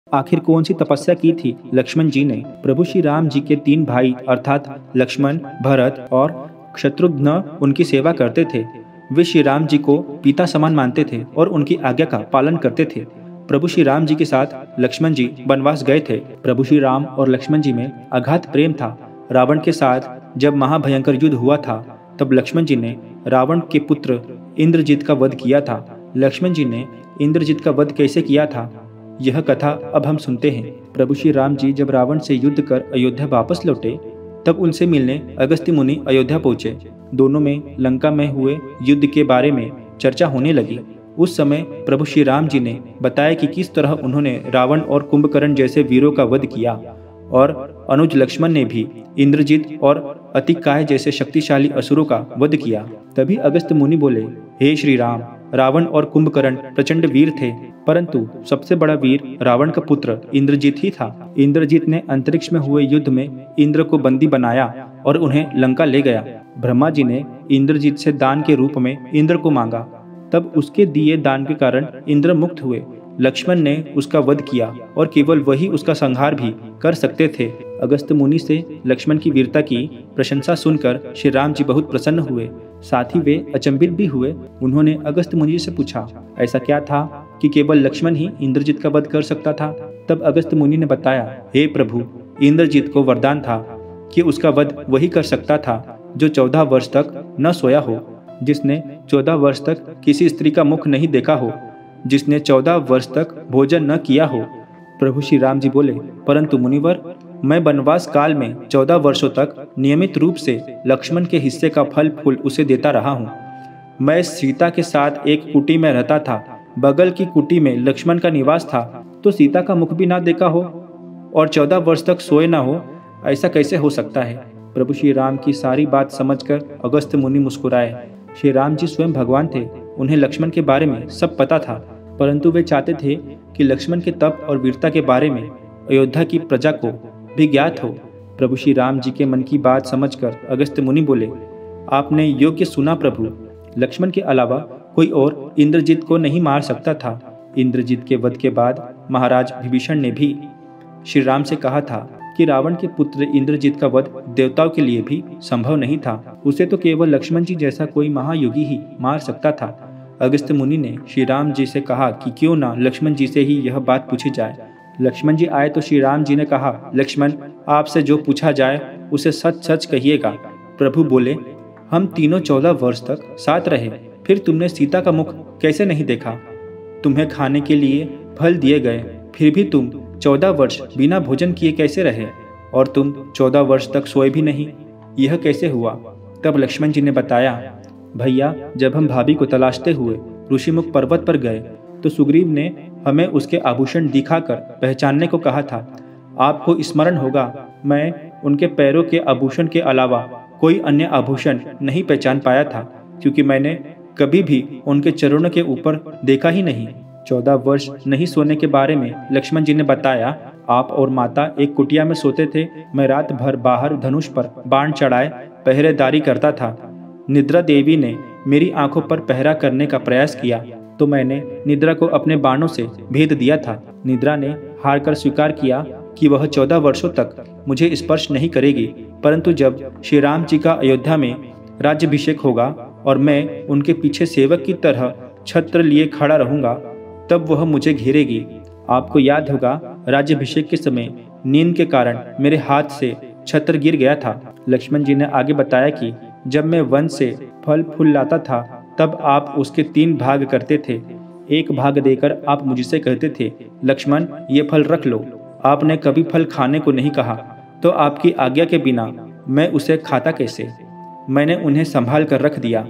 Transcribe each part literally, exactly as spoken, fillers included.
आखिर कौन सी तपस्या की थी लक्ष्मण जी ने? प्रभु श्री राम जी के तीन भाई अर्थात लक्ष्मण, भरत और शत्रुघ्न उनकी सेवा करते थे। वे श्री राम जी को पिता समान मानते थे और उनकी आज्ञा का पालन करते थे। प्रभु श्री राम जी के साथ लक्ष्मण जी वनवास गए थे। प्रभु श्री राम और लक्ष्मण जी में अगाध प्रेम था। रावण के साथ जब महाभयंकर युद्ध हुआ था तब लक्ष्मण जी ने रावण के पुत्र इंद्रजित का वध किया था। लक्ष्मण जी ने इंद्रजित का वध कैसे किया था, यह कथा अब हम सुनते हैं। प्रभु श्री राम जी जब रावण से युद्ध कर अयोध्या वापस लौटे तब उनसे मिलने अगस्त्य मुनि अयोध्या पहुंचे। दोनों में लंका में हुए युद्ध के बारे में चर्चा होने लगी। उस समय प्रभु श्री राम जी ने बताया कि किस तरह उन्होंने रावण और कुंभकर्ण जैसे वीरों का वध किया और अनुज लक्ष्मण ने भी इंद्रजित और अतिकाय जैसे शक्तिशाली असुरों का वध किया। तभी अगस्त्य मुनि बोले, हे श्री राम, रावण और कुंभकर्ण प्रचंड वीर थे, परंतु सबसे बड़ा वीर रावण का पुत्र इंद्रजित ही था। इंद्रजित ने अंतरिक्ष में हुए युद्ध में इंद्र को बंदी बनाया और उन्हें लंका ले गया। ब्रह्मा जी ने इंद्रजित से दान के रूप में इंद्र को मांगा, तब उसके दिए दान के कारण इंद्र मुक्त हुए। लक्ष्मण ने उसका वध किया और केवल वही उसका संहार भी कर सकते थे। अगस्त्य मुनि से लक्ष्मण की वीरता की प्रशंसा सुनकर श्री राम जी बहुत प्रसन्न हुए। साथ ही वे अचंभित भी हुए। उन्होंने अगस्त्य मुनि से पूछा, ऐसा क्या था कि केवल लक्ष्मण ही इंद्रजित का वध कर सकता था? तब अगस्त्य मुनि ने बताया, हे प्रभु, इंद्रजित को वरदान था कि उसका वध वही कर सकता था जो चौदह वर्ष तक न सोया हो, जिसने चौदह वर्ष तक किसी स्त्री का मुख नहीं देखा हो, जिसने चौदह वर्ष तक भोजन न किया हो। प्रभु श्री राम जी बोले, परंतु मुनिवर, मैं वनवास काल में चौदह वर्षों तक नियमित रूप से लक्ष्मण के हिस्से का फल फूल उसे देता रहा हूँ। मैं सीता के साथ एक कुटी में रहता था। बगल की कुटी में लक्ष्मण का निवास था, तो सीता का मुख भी ना देखा हो और चौदह वर्ष तक सोए ना हो, ऐसा कैसे हो सकता है? प्रभु श्री राम की सारी बात समझकर अगस्त्य मुनि मुस्कुराए। श्री राम जी स्वयं भगवान थे, उन्हें लक्ष्मण के बारे में सब पता था, परंतु वे चाहते थे कि लक्ष्मण के तप और वीरता के बारे में अयोध्या की प्रजा को भी ज्ञात हो। प्रभु श्री राम जी के मन की बात समझकर अगस्त्य मुनि बोले, आपने योग्य सुना प्रभु। लक्ष्मण के अलावा कोई और इंद्रजित को नहीं मार सकता था। इंद्रजित के वध के बाद महाराज विभीषण ने भी श्री राम से कहा था कि रावण के पुत्र इंद्रजित का वध देवताओं के लिए भी संभव नहीं था। उसे तो केवल लक्ष्मण जी जैसा कोई महायोगी ही मार सकता था। अगस्त्य मुनि ने श्री राम जी से कहा कि क्यों ना लक्ष्मण जी से ही यह बात पूछी जाए। लक्ष्मण जी आए तो श्री राम जी ने कहा, लक्ष्मण, आपसे जो पूछा जाए उसे सच सच कहिएगा। प्रभु बोले, हम तीनों चौदह वर्ष तक साथ रहे, फिर तुमने सीता का मुख कैसे नहीं देखा? तुम्हें खाने के लिए फल दिए गए, फिर भी तुम चौदह वर्ष बिना भोजन किए कैसे रहे? और तुम चौदह वर्ष तक सोए भी नहीं, यह कैसे हुआ? तब लक्ष्मण जी ने बताया, भैया, जब हम भाभी को तलाशते हुए ऋषिमुख पर्वत पर गए तो सुग्रीव ने हमें उसके आभूषण दिखाकर पहचानने को कहा था। आपको स्मरण होगा, मैं उनके पैरों के आभूषण के अलावा कोई अन्य आभूषण नहीं पहचान पाया था, क्योंकि मैंने कभी भी उनके चरणों के ऊपर देखा ही नहीं। चौदह वर्ष नहीं सोने के बारे में लक्ष्मण जी ने बताया, आप और माता एक कुटिया में सोते थे। मैं रात भर बाहर धनुष पर बाण चढ़ाए पहरेदारी करता था। निद्रा देवी ने मेरी आंखों पर पहरा करने का प्रयास किया तो मैंने निद्रा को अपने बाणों से भेद दिया था। निद्रा ने हार कर स्वीकार किया कि वह चौदह वर्षों तक मुझे स्पर्श नहीं करेगी, परंतु जब श्री राम जी का अयोध्या में राज्याभिषेक होगा और मैं उनके पीछे सेवक की तरह छत्र लिए खड़ा रहूंगा, तब वह मुझे घेरेगी। आपको याद होगा, राज्याभिषेक के समय नींद के कारण मेरे हाथ से छत्र गिर गया था। लक्ष्मण जी ने आगे बताया कि जब मैं वन से फल फूल लाता था तब आप उसके तीन भाग करते थे। एक भाग देकर आप मुझसे कहते थे, लक्ष्मण, ये फल रख लो। आपने कभी फल खाने को नहीं कहा, तो आपकी आज्ञा के बिना मैं उसे खाता कैसे? मैंने उन्हें संभाल कर रख दिया।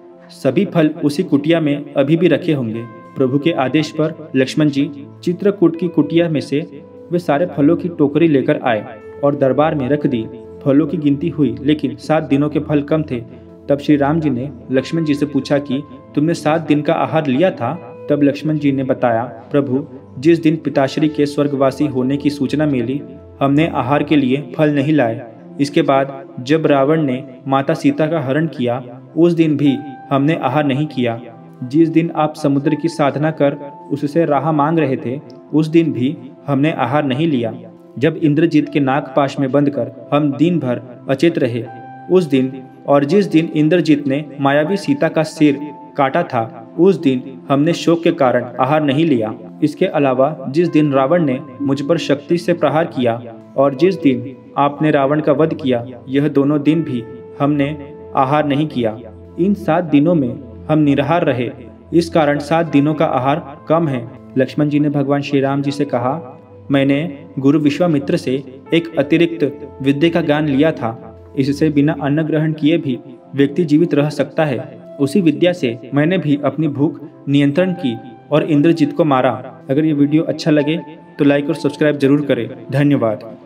सभी फल उसी कुटिया में अभी भी रखे होंगे। प्रभु के आदेश पर लक्ष्मण जी चित्रकूट की कुटिया में से वे सारे फलों की टोकरी लेकर आए और दरबार में रख दी। फलों की गिनती हुई, लेकिन सात दिनों के फल कम थे। तब श्री राम जी ने लक्ष्मण जी से पूछा कि तुमने सात दिन का आहार लिया था? तब लक्ष्मण जी ने बताया, प्रभु, जिस दिन पिताश्री के स्वर्गवासी होने की सूचना मिली, हमने आहार के लिए फल नहीं लाए। इसके बाद जब रावण ने माता सीता का हरण किया, उस दिन भी हमने आहार नहीं किया। जिस दिन आप समुद्र की साधना कर उससे राह मांग रहे थे, उस दिन भी हमने आहार नहीं लिया। जब इंद्रजीत के नागपाश में बंद कर हम दिन भर अचेत रहे, उस दिन और जिस दिन इंद्रजीत ने मायावी सीता का सिर काटा था, उस दिन हमने शोक के कारण आहार नहीं लिया। इसके अलावा जिस दिन रावण ने मुझ पर शक्ति से प्रहार किया और जिस दिन आपने रावण का वध किया, यह दोनों दिन भी हमने आहार नहीं किया। इन सात दिनों में हम निराहार रहे, इस कारण सात दिनों का आहार कम है। लक्ष्मण जी ने भगवान श्री राम जी से कहा, मैंने गुरु विश्वामित्र से एक अतिरिक्त विद्या का ज्ञान लिया था। इससे बिना अन्न ग्रहण किए भी व्यक्ति जीवित रह सकता है। उसी विद्या से मैंने भी अपनी भूख नियंत्रण की और इंद्रजीत को मारा। अगर ये वीडियो अच्छा लगे तो लाइक और सब्सक्राइब जरूर करें। धन्यवाद।